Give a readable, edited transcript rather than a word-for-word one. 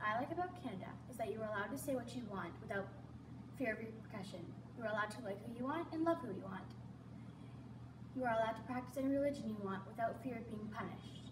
I like about Canada is that you are allowed to say what you want without fear of repercussion. You are allowed to like who you want and love who you want. You are allowed to practice any religion you want without fear of being punished.